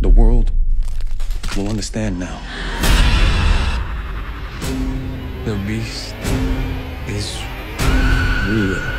the world will understand now. The beast is real.